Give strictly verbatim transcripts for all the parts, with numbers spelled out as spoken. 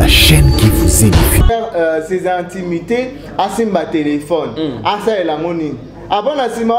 la chaîne qui vous édifie. Euh, ses intimités à Simba téléphone, à ça et la monnaie. Avant la Simba,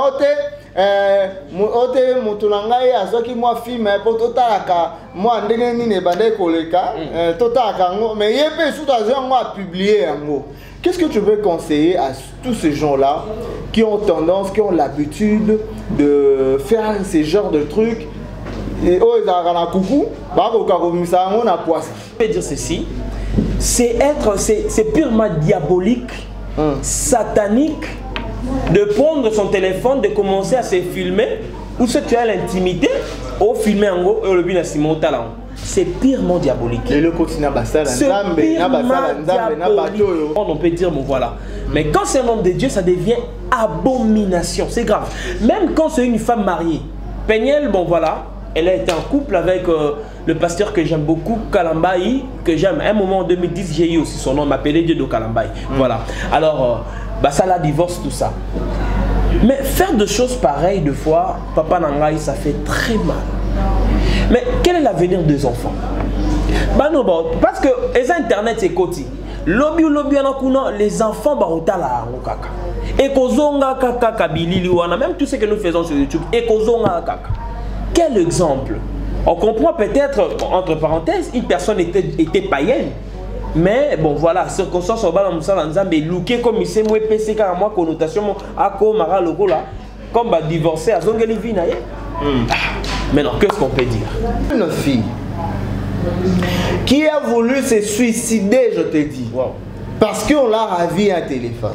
ote mutunangai azoki moi film pour totalaka moi ndenge nini bande koleka totalaka mais yepé sous azon moi publier ngo. Qu'est-ce que tu veux conseiller à tous ces gens-là qui ont tendance, qui ont l'habitude de faire ces genres de trucs et oh ils ont coucou ba ko ka komisa ngo na poisse. Je peux dire ceci, c'est être c'est purement diabolique, hum. satanique de prendre son téléphone, de commencer à se filmer, ou si tu as l'intimité, au filmer en gros, le but Simon talent. C'est purement diabolique. Et le continent c'est purement diabolique. On peut dire, bon voilà. Mais quand c'est un homme de Dieu, ça devient abomination. C'est grave. Même quand c'est une femme mariée. Peniel, bon voilà, elle a été en couple avec euh, le pasteur que j'aime beaucoup, Kalambaï, que j'aime. À un moment en deux mille dix, j'ai eu aussi son nom, m'appelait Dieu de Kalambaï. Mm. Voilà. Alors, euh, bah ça la divorce, tout ça. Mais faire de choses pareilles, deux fois, papa Nangaï, ça fait très mal. Mais quel est l'avenir des enfants? Bah non, bah, parce que les internet c'est côté. Lobby ou lobby les enfants bah la kaka. Et kozonga kaka kabilili wana même tout ce que nous faisons sur YouTube et kozonga kaka. Quel exemple? On comprend peut-être entre parenthèses une personne était était païenne. Mais bon voilà, circonstance au bas dans mais looké comme il s'est moi P C car moi connotation à comme mara logo là comme bah divorcer à zongeli vina. Maintenant, qu'est-ce qu'on peut dire? Une fille qui a voulu se suicider, je te dis, wow. Parce qu'on l'a ravi un téléphone.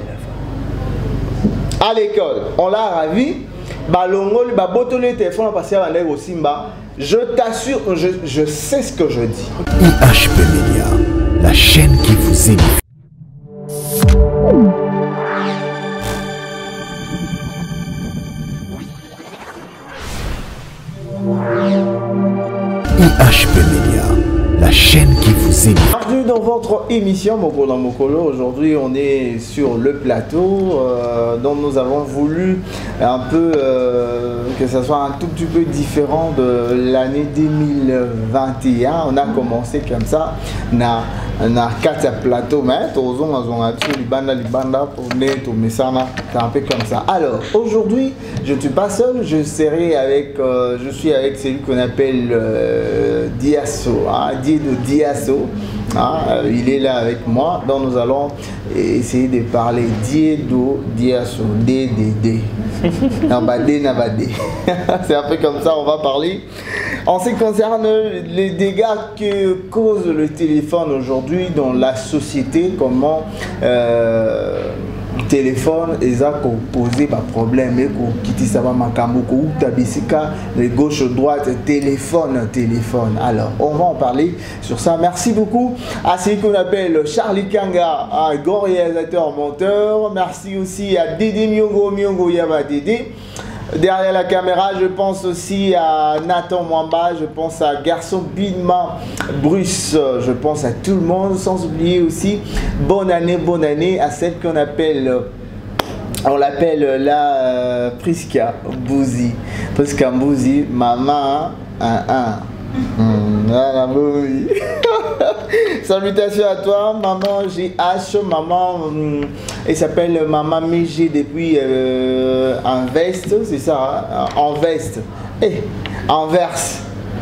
À l'école, on l'a ravi, je t'assure, je, je sais ce que je dis. I H P Media, la chaîne qui vous édifie. I H P Media, la chaîne qui vous édifie. Bienvenue dans votre émission Mokolo Mokolo. Aujourd'hui, on est sur le plateau euh, dont nous avons voulu un peu euh, que ça soit un tout petit peu différent de l'année deux mille vingt et un. On a commencé comme ça. Na na quatre plateaux, mais tous on a dit libanda libanda pour neto mesana, c'est un peu comme ça. Alors aujourd'hui, je ne suis pas seul, je serai avec, euh, je suis avec celui qu'on appelle euh, Diasso, hein, Diedo Diasso. Ah, il est là avec moi, donc nous allons essayer de parler Diedo Diasso, D D D. Nabadé, Nabadé. C'est un peu comme ça, on va parler. En ce qui concerne les dégâts que cause le téléphone aujourd'hui dans la société, comment euh, téléphone et a posé par problème et qui ça va makamoko tabisika les gauche droite téléphone téléphone. Alors on va en parler sur ça. Merci beaucoup à celui qu'on appelle Charlie Kanga, un grand réalisateur monteur. Merci aussi à Dédé Miongo Miongo Yaba Dédé. Derrière la caméra, je pense aussi à Nathan Mwamba, je pense à Garçon Binma Bruce, je pense à tout le monde, sans oublier aussi bonne année, bonne année à celle qu'on appelle, on l'appelle la euh, Priska Bouzi. Priska Bouzi, maman, un, un. Mmh, voilà, oui. Salutations à toi, maman G H, maman, hum, elle s'appelle maman Mégé depuis euh, en veste, c'est ça, hein? En veste, eh, en verse.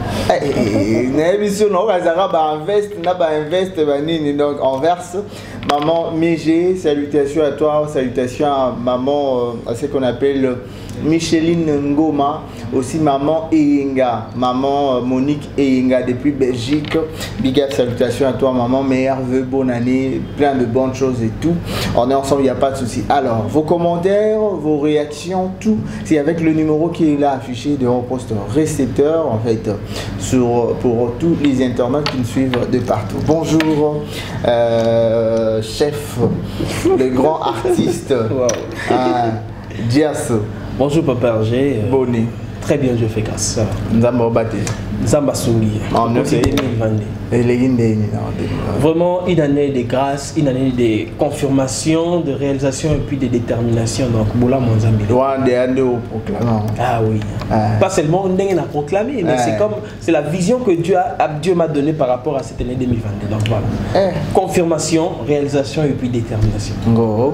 En veste, donc en verse. Maman Mégé, salutations à toi, salutations à maman, à ce qu'on appelle Micheline Ngoma, aussi maman Eyinga, maman Monique Eyinga depuis Belgique. Big up, salutations à toi maman, meilleurs vœux, bonne année, plein de bonnes choses et tout. On est ensemble, il n'y a pas de souci. Alors, vos commentaires, vos réactions, tout, c'est avec le numéro qui est là affiché de mon poste récepteur, en fait, sur, pour tous les internautes qui nous suivent de partout. Bonjour, euh, chef, le grand artiste, wow. euh, Diasso. Bonjour Papa Hergé. Bonnet. Très bien, je fais grâce. Ça va. Nzamba Obate. Nzamba Sungi. En deux mille vingt-deux. Et les Indés, Vraiment une année de grâce, une année de confirmation, de réalisation et puis de détermination. Donc, Boula Monzambi. Loin des Andés au proclamant. Ah oui. Ah. Pas seulement on a proclamé, mais ah. c'est comme c'est la vision que Dieu a, Dieu m'a donnée par rapport à cette année deux mille vingt-deux. Donc voilà. Eh. Confirmation, réalisation et puis détermination. Go.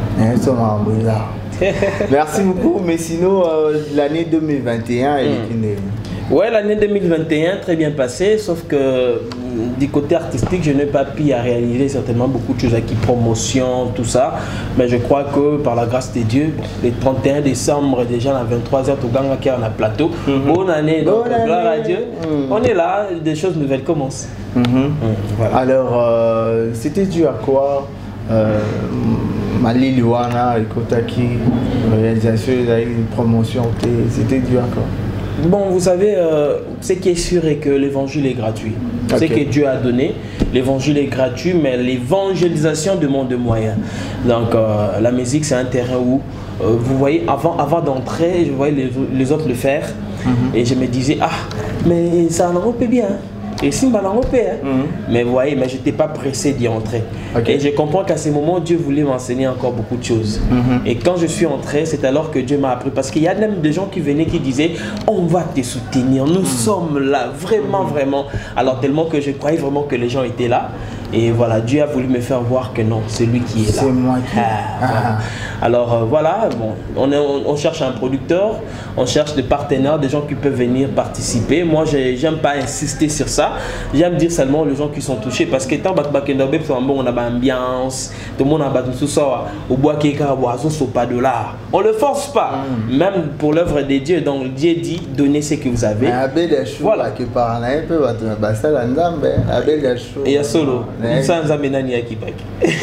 Merci beaucoup, mais sinon euh, l'année deux mille vingt et un, elle mm. est... Ouais, l'année deux mille vingt et un, très bien passée, sauf que du côté artistique, je n'ai pas pu à réaliser certainement beaucoup de choses avec promotion, tout ça. Mais je crois que par la grâce de Dieu, le trente et un décembre, déjà à vingt-trois heures, au Ganga qui est en plateau. Mm-hmm. Bonne année, donc Bonne gloire année. à Dieu. Mm. On est là, des choses nouvelles commencent. Mm-hmm. mm, voilà. Alors, euh, c'était dû à quoi euh, Mali Luana, Kotaki, réalisation, une promotion, c'était dû à quoi? Bon, vous savez, euh, ce qui est sûr est que l'évangile est gratuit. Okay. Ce que Dieu a donné, l'évangile est gratuit, mais l'évangélisation demande des moyens. Donc, euh, la musique, c'est un terrain où, euh, vous voyez, avant, avant d'entrer, je voyais les, les autres le faire, mm-hmm. et je me disais, ah, mais ça en Europe est bien. Et si mal européen, hein? mm-hmm. mais vous voyez, mais je n'étais pas pressé d'y entrer. Okay. Et je comprends qu'à ce moment, Dieu voulait m'enseigner encore beaucoup de choses. Mm-hmm. Et quand je suis entré, c'est alors que Dieu m'a appris. Parce qu'il y a même des gens qui venaient qui disaient, on va te soutenir, nous mm-hmm. sommes là, vraiment, mm-hmm. vraiment. Alors tellement que je croyais vraiment que les gens étaient là. Et voilà, Dieu a voulu me faire voir que non, c'est lui qui est là. C'est moi qui ah, voilà. Alors euh, voilà, bon, on, est, on, on cherche un producteur, on cherche des partenaires, des gens qui peuvent venir participer. Moi, j'aime pas insister sur ça. J'aime dire seulement les gens qui sont touchés. Parce que tant que on a l'ambiance, tout le monde a tout ça, au bois qui est pas de là. On ne le force pas, mm. même pour l'œuvre de Dieu. Donc Dieu dit, donnez ce que vous avez. Voilà. Et il y a solo. Sans amener à Kibak.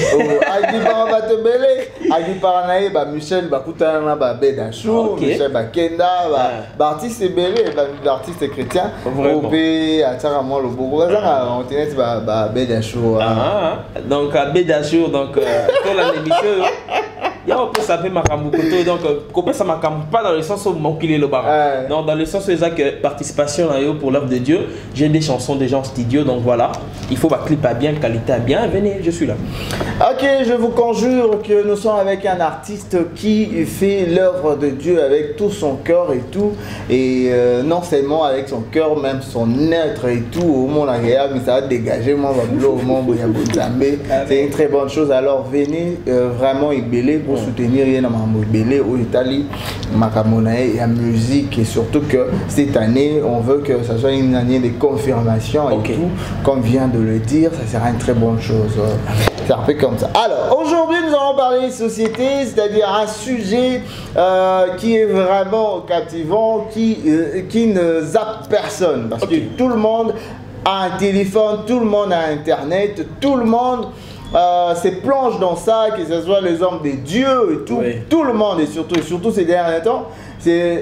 Michel Bakutana Babeda Chou, Michel Bakenda, l'artiste est belé, l'artiste chrétien. Au pays à Tcharamon, le Bourgoin, on tenait Babeda Chou. Donc à Beda Chou, donc pour la émission. Il y a un peu ça fait ma camoukoto, donc copain ça m'a pas dans le sens où mon qu'il est le bar. Non, dans le sens où ça que participation pour l'œuvre de Dieu, j'ai des chansons déjà en studio, donc voilà, il faut ma clip à bien, qualité à bien, venez, je suis là. Ok, je vous conjure que nous sommes avec un artiste qui fait l'œuvre de Dieu avec tout son cœur et tout, et euh, non seulement avec son cœur, même son être et tout, au monde agréable, mais ça va dégager moi au monde, c'est une très bonne chose. Alors venez euh, vraiment ébeler pour soutenir Belé au Italie, Makamonae et la musique, et surtout que cette année on veut que ça soit une année de confirmation et okay. tout, comme vient de le dire, ça sera une très bonne chose. C'est un peu comme ça. Alors aujourd'hui nous allons parler de société, c'est-à-dire un sujet euh, qui est vraiment captivant, qui, euh, qui ne zappe personne, parce okay. que tout le monde a un téléphone, tout le monde a internet, tout le monde Euh, se plonge dans ça, que ce soit les hommes de Dieu et tout, oui. tout le monde, et surtout, et surtout ces derniers temps, c'est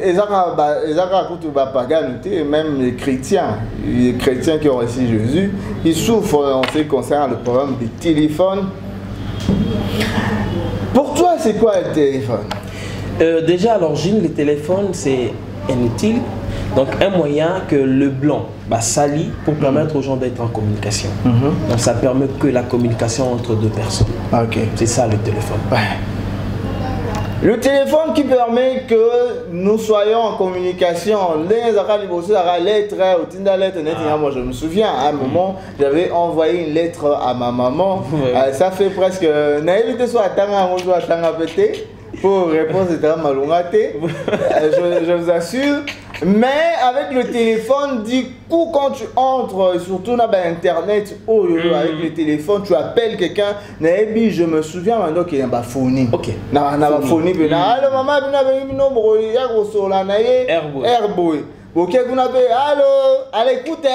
même les chrétiens, les chrétiens qui ont reçu Jésus, ils souffrent en ce qui concerne le problème des téléphones. Pour toi, c'est quoi le téléphone? euh, Déjà, à l'origine, le téléphone, c'est inutile. Donc un moyen que le blanc bah, salit pour permettre aux gens d'être en communication. Mm-hmm. Donc ça permet que la communication entre deux personnes. Okay. C'est ça le téléphone. Ouais. Le téléphone qui permet que nous soyons en communication. Moi je me souviens, à un moment, j'avais envoyé une lettre à ma maman. Ouais. Euh, ça fait presque... Pour répondre, c'était malongate. Je, je vous assure. Mais avec le téléphone, du coup, quand tu entres, surtout dans Internet, oh, mm. avec le téléphone, tu appelles quelqu'un. Je me souviens maintenant qu'il y a une phonie. Ok. Il y a une phonie. Allô, maman, il y a un Airboy. Ok, vous avez, allô, allez, écoutez,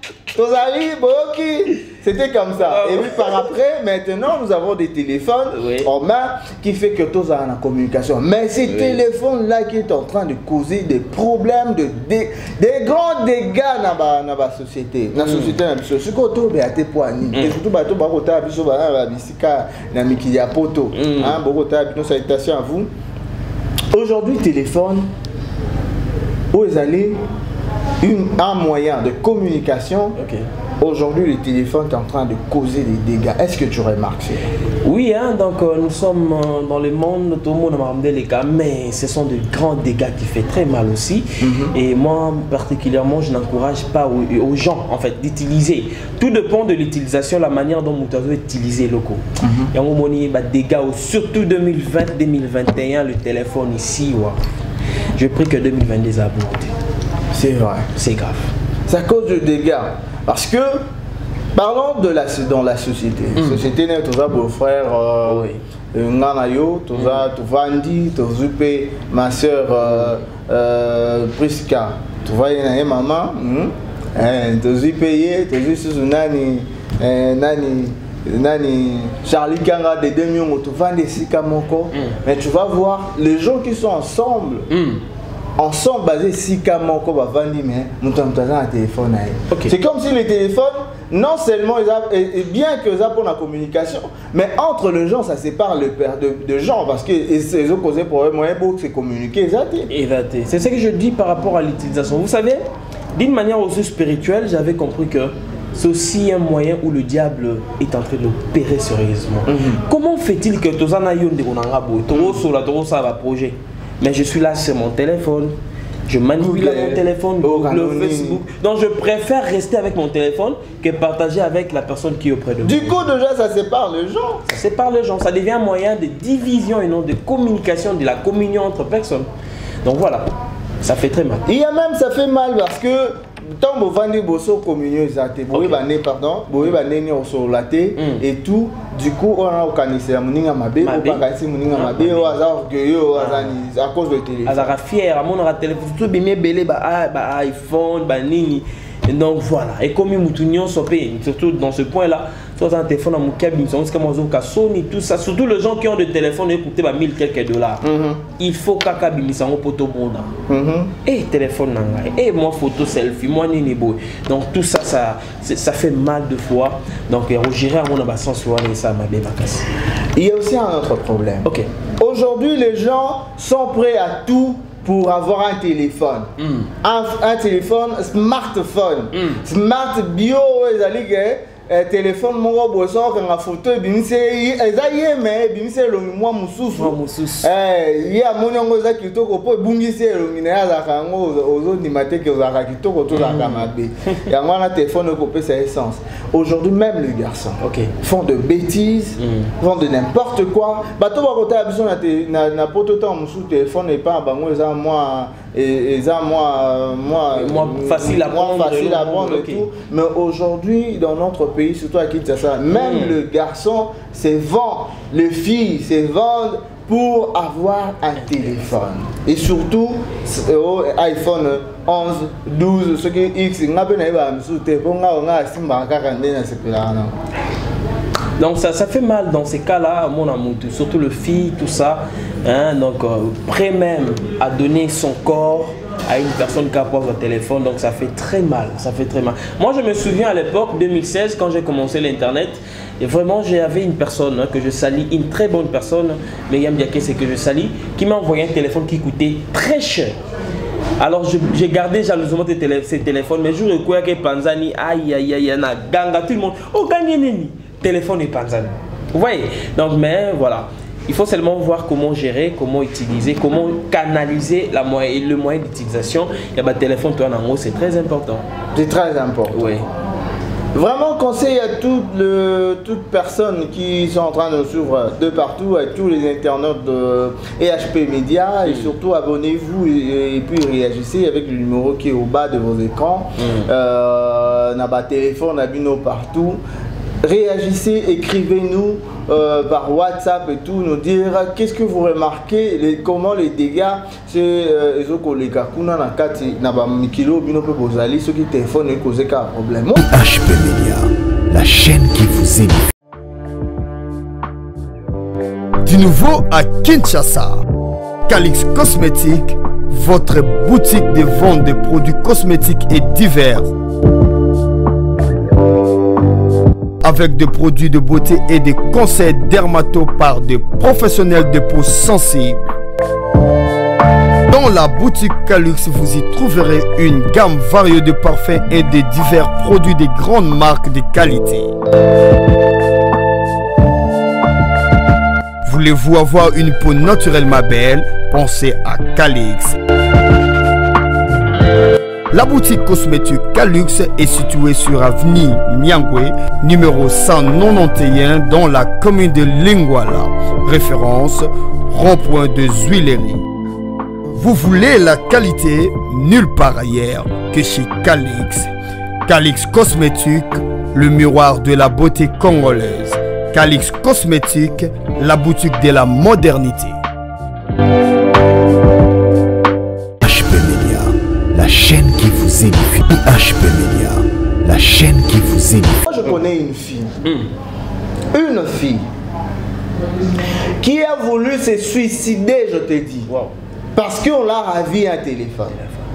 c'était comme ça. Et puis par après, maintenant, nous avons des téléphones oui. en main qui fait que tous ont la communication. Mais ces oui. téléphones-là qui est en train de causer des problèmes, de, des, des grands dégâts dans la société. Dans la société, c'est ce qu'on trouve à tes poignées. Et surtout, bateau barota, biso bana, bisika, namiki ya poto. Hein, barota, salutations à vous. Aujourd'hui, téléphone. Vous allez une, un moyen de communication. Ok. Aujourd'hui, le téléphone est en train de causer des dégâts. Est-ce que tu remarques ça? Oui, hein, donc euh, nous sommes euh, dans le monde, tout le monde m'a ramené les gars, mais ce sont de grands dégâts qui font très mal aussi. Mm-hmm. Et moi, particulièrement, je n'encourage pas aux, aux gens en fait d'utiliser. Tout dépend de l'utilisation, la manière dont vous avez utilisé le locaux. Il y a un dégâts, surtout deux mille vingt deux mille vingt et un, le téléphone ici, ouais. Je prie que deux mille vingt-deux a abordé. C'est vrai. C'est grave. Ça cause de dégâts. Parce que, parlons de la, dans la société. La mm. société, tu as beau-frère, euh, oui. Nganayo, tu as Vandi, tu as ma soeur euh, euh, Priska, tu vois, maman, tu as payé, tu as vu Nani, Nani, Nani, Charlie Kanga de deux millions, tu vas des Sikamoko, mais tu vas voir les gens qui sont ensemble. Mm. Ensemble basé si comme Vandi mais nous sommes un téléphone. Okay. C'est comme si les téléphones, non seulement ils a, et, et bien que ça pour la communication, mais entre les gens ça sépare le père de, de gens parce que ils ont causé pour eux moyen pour se communiquer. C'est ce que je dis par rapport à l'utilisation. Vous savez, d'une manière aussi spirituelle, j'avais compris que c'est aussi un moyen où le diable est en train de l'opérer sérieusement. Mm-hmm. Comment fait-il que tous en ayons des projet? Mais je suis là sur mon téléphone, je manipule Google, mon téléphone, Google, Facebook. Donc je préfère rester avec mon téléphone que partager avec la personne qui est auprès de moi. Du coup, déjà, ça sépare les gens. Ça sépare les gens. Ça devient un moyen de division et non de communication, de la communion entre personnes. Donc voilà, ça fait très mal. Il y a même, ça fait mal parce que tant que vous vendez vos communions, vous avez pardon, vous avez sur la thé et tout. Du coup, on a organisé Mouninga Mabé, on a organisé Mouninga Mabé, on a orgueilleux à cause de téléphone. On a fier, on a téléphone, tout bien belé, bah iPhone, bah nini. Donc voilà, et comme nous surtout dans ce point-là, soit un téléphone à mon cabine, Sony, tout ça, surtout les gens qui ont des téléphones écoutés à mille quelques dollars. Mm-hmm. Il faut qu'à cabine, ça poto bon. Et téléphone, et moi photo selfie, moi nini boy. Donc tout ça, ça, ça fait mal de fois. Donc j'irai à mon abassant sur ça, ma belle casse. Il y a aussi un autre problème. Ok. Aujourd'hui, les gens sont prêts à tout pour avoir un téléphone. Mm. Un, un téléphone, smartphone. Mm. Smart bio, ils allaient que téléphone mon bossor quand la photo binise ezaye mais binise lo moi mususu eh ya monongo za kitoko po bungise lo ngina za kango ozo ni mate que za kitoko to za kamabe ya ngwana téléphone ko pesa essence. Aujourd'hui même les garçons okay. font de bêtises, mm. font de n'importe quoi. Bato ba kota biso na na poto temps musu téléphone et pas bango eza moi et ça moi moi moi facile à prendre, facile à prendre okay. et tout. Mais aujourd'hui dans notre pays, surtout à Kinshasa, même mm. le garçon se vend, les filles se vendent pour avoir un téléphone. Et surtout euh, iPhone onze, douze, ce qui est X, donc ça, ça fait mal dans ces cas-là, mon amour, surtout le fille, tout ça, hein, donc euh, prêt même à donner son corps à une personne qui apporte un téléphone, donc ça fait très mal, ça fait très mal. Moi je me souviens à l'époque deux mille seize quand j'ai commencé l'internet, et vraiment j'avais une personne hein, que je salis, une très bonne personne, mais Yam Diaké c'est que je salis, qui m'a envoyé un téléphone qui coûtait très cher. Alors j'ai gardé jalousement ces télé téléphones, mais je recueille que Panzani, aïe aïe aïe, na ganga tout le monde, oh gagne nini, téléphone et Panzani. Vous voyez, donc mais voilà. Il faut seulement voir comment gérer, comment utiliser, comment canaliser la moyen, le moyen d'utilisation. Il y a un téléphone, toi, en haut, c'est très important. C'est très important. Oui. Vraiment conseil à toute, le, toute personne qui sont en train de suivre de partout, à tous les internautes de E H P Media, et surtout abonnez-vous et, et puis réagissez avec le numéro qui est au bas de vos écrans. Mm. Euh, n'a pas téléphone, n'a bino partout. Réagissez, écrivez-nous euh, par WhatsApp et tout, nous dire qu'est-ce que vous remarquez, les, comment les dégâts c'est les collègues kuna na kati na ba mikilo bino pe bozali ceux qui téléphone et causer un problème. H P Media, la chaîne qui vous édifie. Du nouveau à Kinshasa, Calix Cosmétiques, votre boutique de vente de produits cosmétiques et divers. Avec des produits de beauté et des conseils dermato par des professionnels de peau sensible. Dans la boutique Calux, vous y trouverez une gamme variée de parfums et de divers produits de grandes marques de qualité. Voulez-vous avoir une peau naturellement belle? Pensez à Calix. La boutique cosmétique Calux est située sur avenue Nyangwe, numéro cent quatre-vingt-onze, dans la commune de Lingwala. Référence, rond-point de Zuileri. Vous voulez la qualité nulle part ailleurs que chez Calix. Calix Cosmétique, le miroir de la beauté congolaise. Calix Cosmétique, la boutique de la modernité. H P Media, la chaîne qui vous édifie. H P Media, la chaîne qui vous édifie. Moi je connais une fille, mm. une fille qui a voulu se suicider, je te dis. Wow. Parce qu'on l'a ravi un téléphone.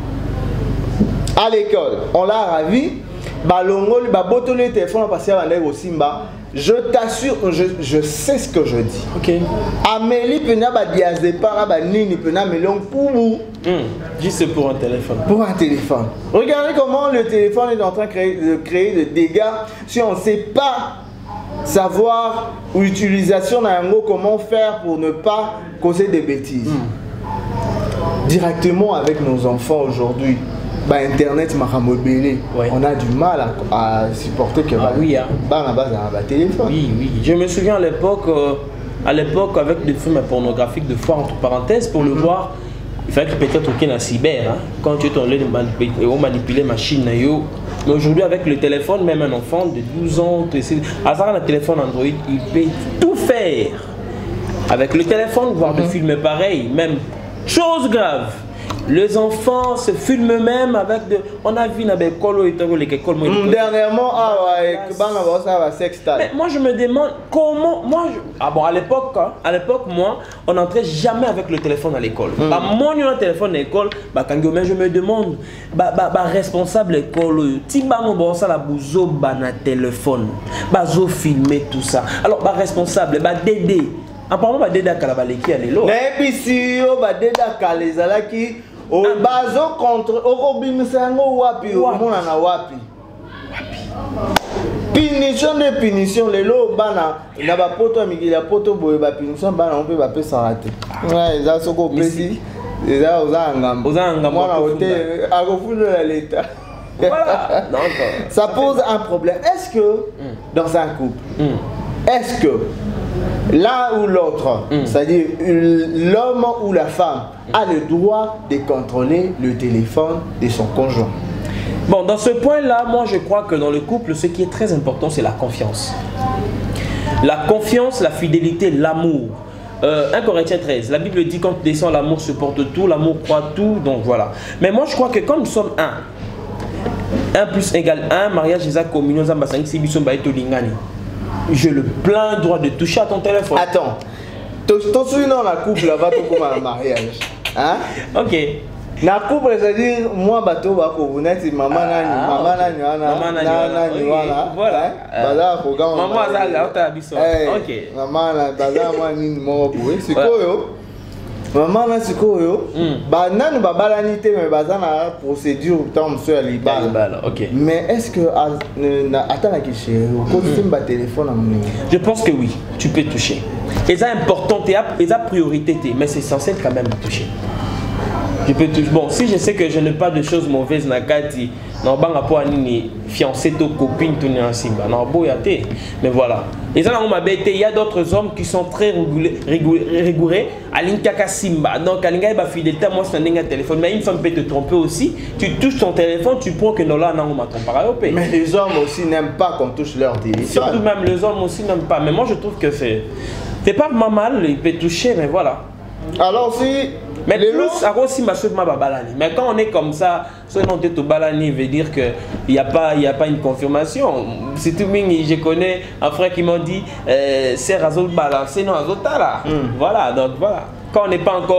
À l'école, on l'a ravi. Balongoli, babotoli téléphone parce qu'il y a au Simba. Je t'assure, je, je sais ce que je dis. Ok. Amélie pena ba diazepara ba nini pena melon pour vous. Juste pour un téléphone. Pour un téléphone. Regardez comment le téléphone est en train de créer, de créer des dégâts si on ne sait pas savoir l'utilisation d'un mot, comment faire pour ne pas causer des bêtises. Mm. Directement avec nos enfants aujourd'hui, bah, Internet m'a ramobélé. Ouais. On a du mal à, à supporter que ah, bah, oui, hein. bah, à la base, un téléphone. Oui, oui. Je me souviens à l'époque, euh, à l'époque avec des films pornographiques de fois entre parenthèses, pour mm-hmm. le voir, il fallait que peut-être aucun à cyber. Hein, quand tu es en train de manipuler machine, mais aujourd'hui avec le téléphone, même un enfant de douze ans, à ça un téléphone Android, il peut tout faire. Avec le téléphone, voir mm-hmm. des films pareils, même. Chose grave, les enfants se filment même avec de... On a vu dans les écoles et dernièrement, ah ouais, mais moi je me demande comment... Moi, je... Ah bon, à l'époque, à l'époque, moi, on n'entrait jamais avec le téléphone à l'école. Mm. Bah, moi, on a un téléphone à l'école, bah, quand je me demande, bah, bah, bah, responsable l'école, si bah, on a la bouzo, bah, na téléphone, bah, zo filmer tout ça. Alors, bah, responsable, bah, Dédé. Apparemment, bah, Dédé Kalabaleki à l'élo. Mais puis si on va Dédé Kalezalaki, au bazo contre, au bimisango wapi, au monana wapi. Punition de punition, les lots, bana, il a pas poto, il a poto, boy, ba punition, bana, on peut pas s'arrêter. Ouais, ils ont ce qu'on précise, ils ont un gam. Ils ont un gam. Moi, on était à refouler de l'État. Voilà. Ça pose un problème. Est-ce que dans un couple, est-ce que l'un ou l'autre, mm. c'est-à-dire l'homme ou la femme, a le droit de contrôler le téléphone de son conjoint? Bon, dans ce point-là, moi je crois que dans le couple, ce qui est très important, c'est la confiance. La confiance, la fidélité, l'amour. Euh, un Corinthiens treize, la Bible dit quand tu descends, l'amour supporte tout, l'amour croit tout, donc voilà. Mais moi je crois que quand nous sommes un, un plus égale un, mariage, c'est communion, j'ai le plein droit de toucher à ton téléphone. Attends, ton souviens dans la couple là-bas, tu comme un mariage. Hein? Ok. La couple, c'est-à-dire, moi, bateau, vous n'êtes maman, maman, maman, voilà. Voilà. Maman, ça, là, tu as habillé. Ok. Maman, bazar, moi, ni moi, c'est quoi, yo? Maman, là, c'est quoi, yo? Bah, non, bah, balanité, mais bazar, la procédure, tant monsieur, elle est balle. Ok. Mais est-ce que, attends, la question, quand tu fais un téléphone, je pense que oui, tu peux toucher. Et c'est important, et c'est priorité, mais c'est essentiel quand même de toucher. Je peux toucher. Bon, si je sais que je n'ai pas de choses mauvaises dans Kati, non, pas rapport à ni fiancé, to copine, tout n'est simba. Non, beau yaté. Mais voilà. Et ça, on m'a bêté. Il y a d'autres hommes qui sont très rigoureux. Alinkaka simba. Donc, Alinga est fidélité. Moi, c'est un téléphone. Mais une femme peut te tromper aussi. Tu touches ton téléphone, tu prends que non là, non, on m'a trompé. Mais les hommes aussi n'aiment pas qu'on touche leur téléphone. Surtout même les hommes aussi n'aiment pas. Mais moi, je trouve que c'est. C'est pas mal. Il peut toucher, mais voilà. Alors, si. Mais les plus, aussi mais quand on est comme ça, soit on est au balani, veut dire qu'il n'y a, a pas une confirmation. Si tout le monde, je connais un frère qui m'a dit, c'est Razol balancer, non, Azotala. Voilà, donc voilà. Quand on n'est pas encore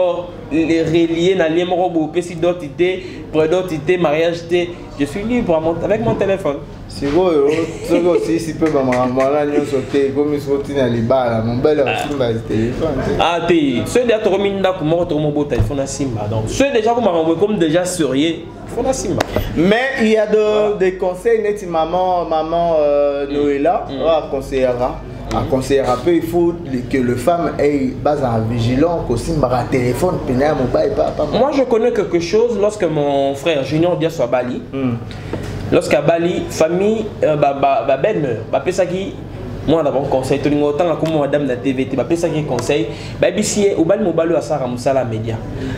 les relier dans les morobos, petit d'identité, pour d'identité, mariage, je suis libre avec mon téléphone. Si vous aussi, si peu maman, voilà, nous sauter comme ils sont dans les bars, mon bel aussi m'a téléphone. Ah t'es, ceux déjà trop minda comme moi trop mon beau téléphone à Simba. Donc ceux déjà vous m'envoyez comme déjà sérieux, il faut la Simba. Mais il y a de, des conseils, net maman, maman euh, Noëlla, mm. mm. conseillera. Un conseiller peu, il faut que le femme ait base en vigilant qu'aussi un téléphone, pénal, mobile, pas. Moi je connais quelque chose lorsque mon frère Junior dit soit à Bali. Mm. Lorsqu'à Bali, famille, euh, bah, bah, bah, ben meurt. Bah, ça qui, moi d'abord conseil, tout le monde autant comme madame de la T V T, bah, ça qui conseil, bah, ici, au bal mobile à Sarah Moussala Média.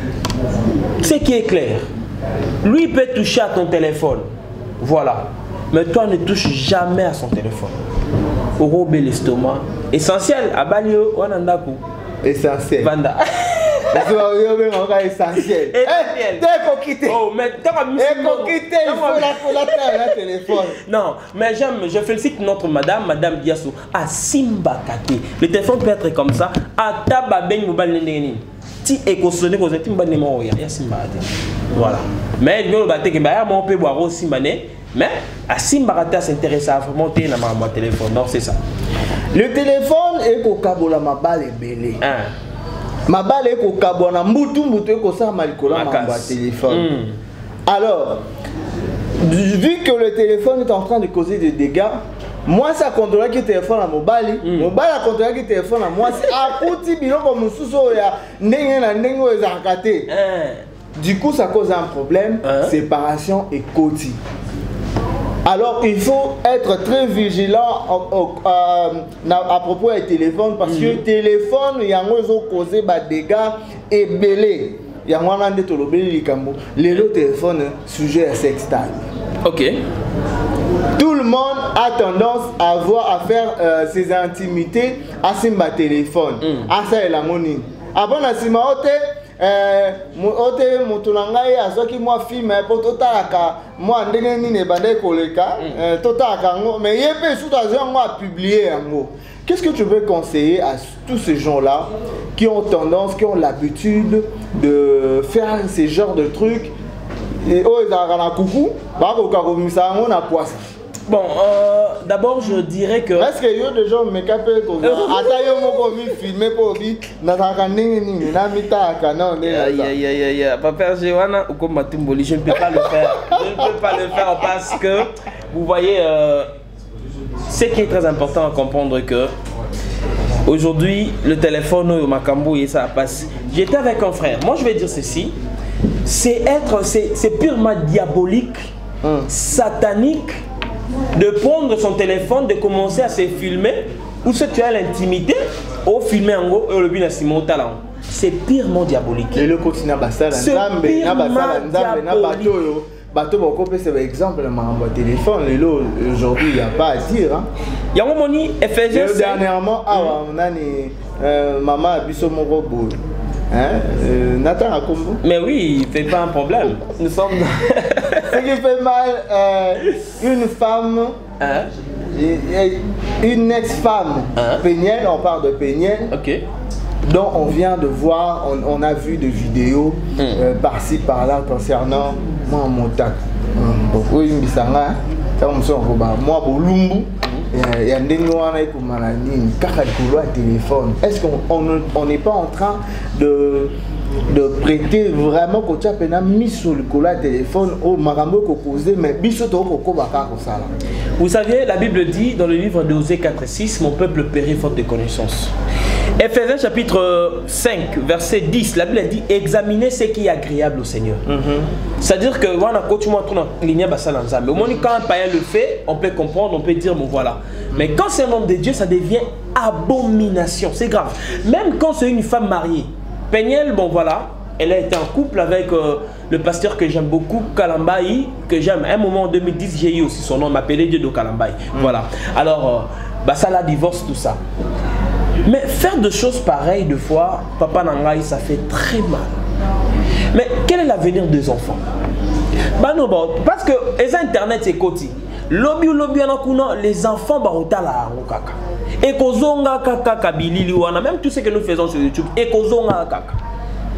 Ce qui est clair, lui peut toucher à ton téléphone, voilà. Mais toi ne touche jamais à son téléphone. Au robé l'estomac. Essentiel, à Bali, on en a coup. Essentiel. Vanda. Essentiel. Dès qu'on quitte. Oh, mais dès qu'on quitte, il faut la faire le téléphone. Non, mais j'aime, je félicite notre madame, madame Diassou, à Simba Kake. Le téléphone peut être comme ça, à Tababeng Mobile Neneni. Si éco-sonné, vous êtes une bonne numéro, il y a Simba. Voilà. Mais il y a un peu de peut boire au Simba, mais à Simba Kate s'intéresse à monter dans mon téléphone. Donc c'est ça. Le téléphone est au Kabola, ma balle est belée. Ma balle est au Kabona, Moutou Moutou, et ça m'a dit téléphone. Mm. Alors, vu que le téléphone est en train de causer des dégâts, moi ça contrôle qui téléphone à mon bali, mon bali a contrôlé qui téléphone à moi, c'est à côté de comme un sous-sol, il y a un nengo et zarkaté. Du coup, ça cause un problème, hein? Séparation et côté. Alors, il faut être très vigilant à, à, à propos du téléphone parce que le mm. téléphone, il y a causé des dégâts et belé. Il y a un de les autres téléphones sujet à sextile. Ok. Tout le monde a tendance à avoir à faire euh, ses intimités à son téléphone. Mm. À ça, et la monnaie. Avant la simaote, ote mutunangai azoki moi film pour totalaka moi ndenge nini bande koleka totalaka mais yepé sous azon moi publier yango. Qu'est-ce que tu veux conseiller à tous ces gens-là qui ont tendance, qui ont l'habitude de faire ces genres de trucs et oh ils ont coucou ba ko ka komisa yango na poisse. Bon, euh, d'abord je dirais que... Est-ce qu'il y a des gens qui me capent comme ça? Attends, je vais filmer pour dire Papa Johanna, je ne peux pas le faire. Je ne peux pas le faire parce que, vous voyez, euh, ce qui est très important à comprendre que aujourd'hui, le téléphone au Macambo et ça passe. J'étais avec un frère. Moi, je vais dire ceci. C'est être, c'est purement diabolique, hum. satanique, de prendre son téléphone, de commencer à se filmer, ou si tu as l'intimité, ou filmer en gros, et le but c'est mon talent. C'est purement diabolique. Et le continent basal, c'est purement diabolique. Bateau beaucoup c'est par exemple mon téléphone aujourd'hui il n'y a pas à dire hein. Il y a un moment Ephésiens dernièrement ah on a ni maman abisso mon robot hein Nathan a combo. Mais oui, il fait pas un problème. Nous sommes ce qui fait mal euh, une femme hein? Une ex-femme hein? Péniel, on parle de Péniel. OK. Donc on vient de voir, on, on a vu des vidéos mm. euh, par-ci par-là concernant moi mon tac. Beaucoup une bisanga, ça me semble moi Bolumbu, il y a des noirs qui ont maladie, car téléphone. Est-ce qu'on n'est pas en train de de prêter vraiment que tu as peine mis sur le collat téléphone au marambo causé mais bisoto koko baka ça. Vous savez, la Bible dit dans le livre de Osée quatre six, mon peuple périt faute de connaissances. Ephésiens chapitre cinq, verset dix, la Bible dit examinez ce qui est agréable au Seigneur. Mm-hmm. C'est-à-dire que voilà, quand tu montres ligne basal ensemble. Au moins quand un païen le fait, on peut comprendre, on peut dire bon voilà. Mm-hmm. Mais quand c'est un homme de Dieu, ça devient abomination. C'est grave. Même quand c'est une femme mariée. Péniel, bon voilà, elle a été en couple avec euh, le pasteur que j'aime beaucoup, Kalambaï, que j'aime. À un moment en deux mille dix, j'ai eu aussi son nom, m'appelait Dieu de Kalambaï. Mm. Voilà. Alors, euh, bah ça la divorce, tout ça. Mais faire de choses pareilles, deux fois, Papa Nangaï, ça fait très mal. Mais quel est l'avenir des enfants? Bah non, bon, parce que les internet, c'est côté. Lobby ou lobby, les enfants, bah, au tala, au kaka. Et kozonga kaka kabilili wana, même tout ce que nous faisons sur YouTube, et kozonga kaka.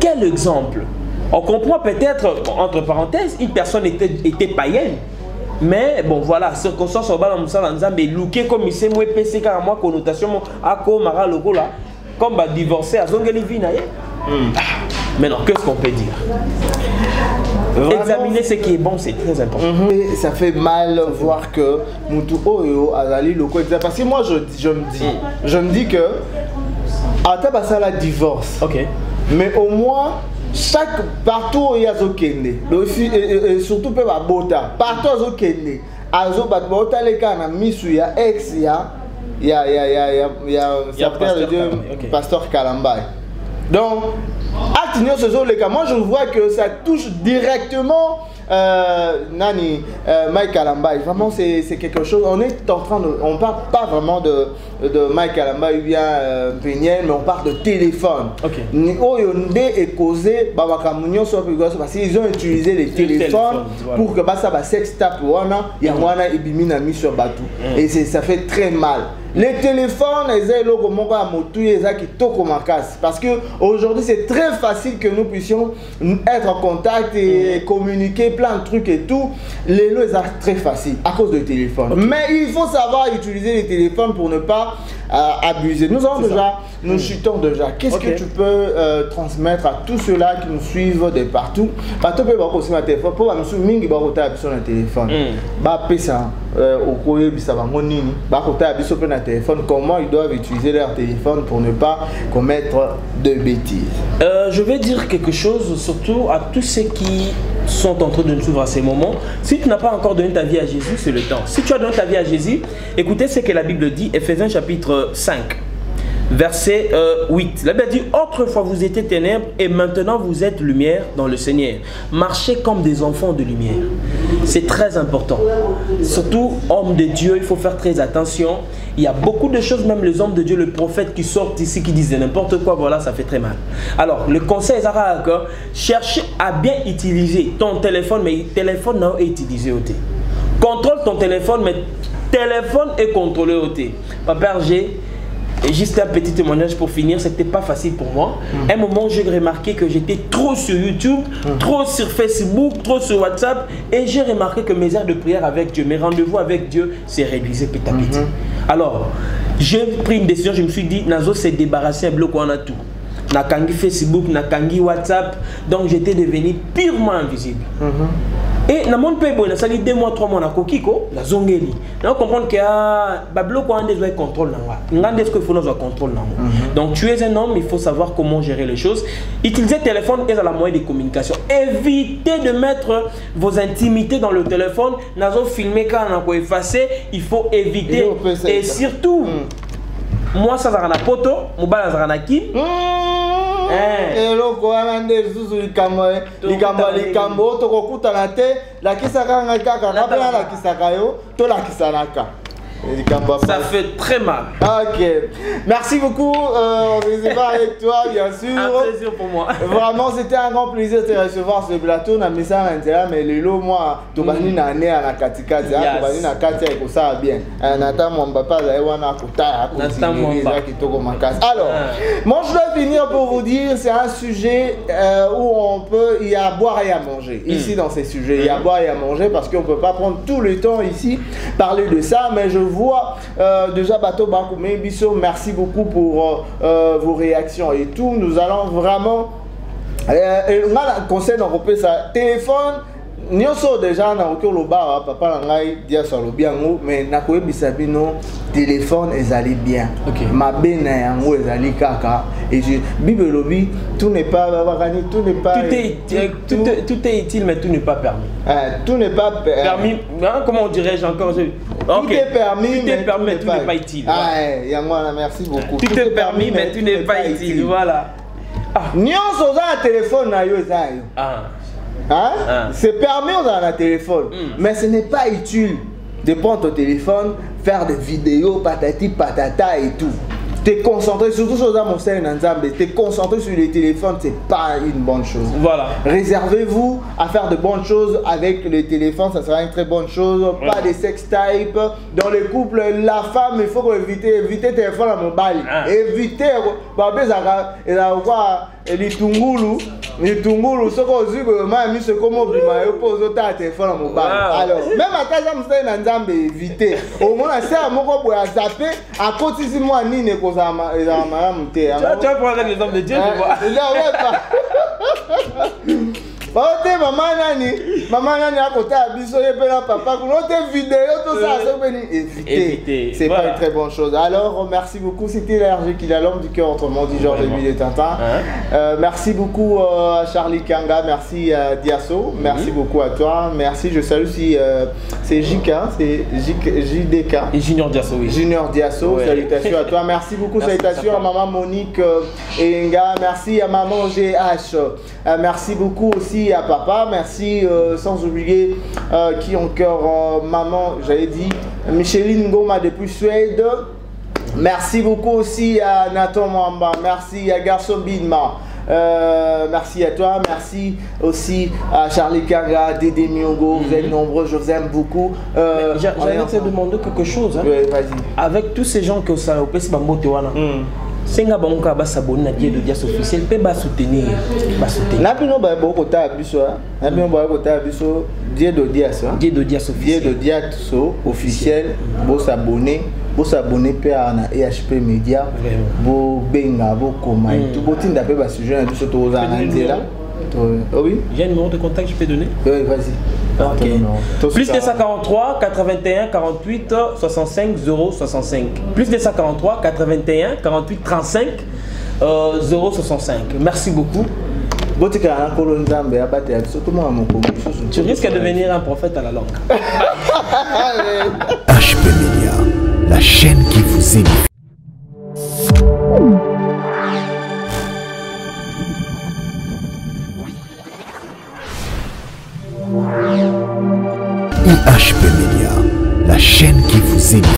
quel exemple? On comprend peut-être, entre parenthèses, une personne était, était païenne. Mais bon voilà, circonstance au bas mais looké comme il s'est moi P C car moi connotation à comme mara logo là comme bah divorcé à Zongelivie naïe. Maintenant qu'est-ce qu'on peut dire? Vraiment, examiner ce qui est bon, c'est très important. Mm-hmm. Ça fait mal voir que Moutou Oyo Azali loco parce que moi je, je me dis, mm. je me dis que à ça la divorce. Ok. Mais au moins chaque partout où il y a Zokende, et surtout peu Bota, partout où Zokende, Azo Bota les cas na misu ya ex ya ya ya ya ya ya serviteur de Dieu pasteur Kalambay. Donc Atinio ce sont les cas. Moi je vois que ça touche directement euh, Nani euh, Mike Kalambay. Vraiment c'est quelque chose. On est en train de, on parle pas vraiment de de Mike Kalambay ou bien euh, Péniel, mais on parle de téléphone. Ok. Oyonde est causé Babakamunyo soit parce qu'ils ont utilisé les téléphones téléphone, voilà. Pour que bah ça va sex tap wana ya wana ibimina mis sur bateau. Et c'est ça fait très mal. Les téléphones, parce que aujourd'hui c'est très facile que nous puissions être en contact et mmh. communiquer plein de trucs et tout. Les lots sont très faciles à cause des téléphones. Okay. Mais il faut savoir utiliser les téléphones pour ne pas euh, abuser. Nous avons déjà, ça. nous mmh. chutons déjà. Qu'est-ce okay. que tu peux euh, transmettre à tous ceux-là qui nous suivent de partout? Partout peut avoir aussi un téléphone. Pour nous suivre, mingi barota sur un téléphone. Bah pesa au courrier bisaba monini. Bah kota biso pe na téléphone. Comment ils doivent utiliser leur téléphone pour ne pas commettre de bêtises? Euh, je vais dire quelque chose surtout à tous ceux qui sont en train de nous suivre à ces moments. Si tu n'as pas encore donné ta vie à Jésus, c'est le temps. Si tu as donné ta vie à Jésus, écoutez ce que la Bible dit, Éphésiens chapitre cinq. Verset euh, huit. La Bible dit, autrefois vous étiez ténèbres et maintenant vous êtes lumière dans le Seigneur. Marchez comme des enfants de lumière. C'est très important. Surtout, homme de Dieu, il faut faire très attention. Il y a beaucoup de choses, même les hommes de Dieu, les prophètes qui sortent ici, qui disent n'importe quoi, voilà, ça fait très mal. Alors, le conseil, c'est cherche à bien utiliser ton téléphone, mais téléphone n'a pas utilisé au thé. Contrôle ton téléphone, mais téléphone est contrôlé au thé. Papa G. Et juste un petit témoignage pour finir, c'était pas facile pour moi. Mm. Un moment, j'ai remarqué que j'étais trop sur YouTube, mm. trop sur Facebook, trop sur WhatsApp. Et j'ai remarqué que mes heures de prière avec Dieu, mes rendez-vous avec Dieu, s'est réduisé petit à petit. Mm-hmm. Alors, j'ai pris une décision, je me suis dit, Nazo s'est débarrassé un bloc, on a tout. Nakangi Facebook, Nakangi WhatsApp. Donc, j'étais devenu purement invisible. Mm-hmm. Et dans mon pays, ça fait deux mois, trois mois, na kokiko, la zongeli. On comprend que bablo ko ande doit contrôle nanga. Ngande ce qu'il faut nous contrôle nanga. Donc tu es un homme, il faut savoir comment gérer les choses. Utiliser le téléphone est la moyen de communication. Évitez de mettre vos intimités dans le téléphone. Nazo filmer quand on a effacé, il faut éviter. Et, et surtout, mm. moi ça va na poto, mobile ça na ki. Et là, quand on a des sous les caméras, les caméras, les caméras, tu recoutes à la tête, la qui s'arrête à la caméra, la qui s'arrête, tu la qui s'arrête. Ça fait très mal. Ok. Merci beaucoup. Euh, on se débat avec toi, bien sûr. Un plaisir pour moi. Vraiment, c'était un grand plaisir de te recevoir sur le plateau. On a mis ça à l'intérieur, mais le lot, moi, tu vas venir à la Katika. Tu vas venir à Katika et ça bien. Nathan, mon papa, il y a un Kota. Alors, moi, je dois finir pour vous dire, c'est un sujet euh, où on peut, il y a à boire et à manger. Ici, dans ces sujets, il y a à boire et à manger parce qu'on ne peut pas prendre tout le temps ici, parler de ça, mais je vois euh, déjà Bateau Bakoumé Bisso, merci beaucoup pour euh, vos réactions et tout. Nous allons vraiment euh, on a un conseil dans ça téléphone nyonso déjà na ko lo ba papa na ngai dia so lo biango mais na ko ebisa bino téléphone ezali bien. Okay. Ma bena yango ezali kaka et je bible lobi tout n'est pas tout n'est pas tout est tout, tout, tout, tout est utile mais tout n'est pas permis. Euh, tout n'est pas per permis. Hein, comment dirais-je encore je... Tout okay. est permis tout mais est permis mais tout n'est pas utile. Ah yango merci beaucoup. Tout, tout est permis mais tout n'est pas utile. Voilà. Ah, nyonso za téléphone na yo za yo. Ah. Hein? Ah. C'est permis dans un téléphone, mm. mais ce n'est pas utile de prendre ton téléphone, faire des vidéos, patati patata et tout. T'es concentré, surtout sur mon scène ensemble, t'es concentré sur les téléphones, c'est pas une bonne chose. Voilà. Réservez-vous à faire de bonnes choses avec les téléphones, ça sera une très bonne chose. Ouais. Pas des sex type. Dans les couples, la femme, il faut éviter, éviter le téléphone à mobile. Ah. Éviter, bah, ça va, et litungulu, litungulu, ce qu'on dit que moi, je suis comme obligé, je pose autant de téléphone à mon bar. Alors, même à ta jambe, c'est un jambe évité. Au moins, c'est à mon corps pour zapper, à côté de moi, ni ne cause à ma monter. Tu vas prendre l'exemple de Dieu, tu vois. Non, ouais, pas. Bah, maman nani, maman nani à côté à biso et papa, pour notre vidéo, tout ça, c'est éviter. C'est pas une très bonne chose. Alors, merci beaucoup. C'était l'R G qui l'a l'homme du cœur, autrement dit Georges Émile et Tintin. Euh, merci beaucoup à Charlie Kanga, merci à Diasso, merci mm-hmm. beaucoup à toi. Merci, je salue si euh, c'est J K, c'est J D K. Et Junior Diasso, oui. Junior Diasso, ouais. Salutations à toi. Merci beaucoup, merci salutations à maman Monique euh, et Nga. Merci à maman G H. Euh, merci beaucoup aussi à papa, merci euh, sans oublier euh, qui encore euh, maman, j'avais dit Micheline Goma depuis Suède. Merci beaucoup aussi à Nathan Mwamba, merci à Garçon Bidma. Euh, merci à toi, merci aussi à Charlie Kanga, Dédé Miongo, mm-hmm. Vous êtes nombreux, je vous aime beaucoup. Euh, J'allais te demander quelque chose. Hein. Oui, vas-y. Avec tous ces gens que ça au P S Bambotewana. Senga banka ba s'abonner à Dieu de Dias officiel peut ba soutenir ba soutenir na bino ba boko ta biso na bino ba boko ta biso Dieu de Dias Dieu de Dias officiel Dieu de Dias officiel bo s'abonner bo s'abonner pe na E H P Media bo benga bo koma tout botinda pe ba sujet na biso to za na Oh oui. J'ai un numéro de contact, je peux donner? Oui, vas-y. Okay. Plus deux cent quarante-trois, quatre-vingt-un, quarante-huit, soixante-cinq, zéro soixante-cinq. Plus deux cent quarante-trois, quatre-vingt-un, quarante-huit, trente-cinq, zéro soixante-cinq. Merci beaucoup. Tu risques de devenir un prophète à la langue. H P Media, la chaîne qui vous édifie. I H P Media, la chaîne qui vous édifie.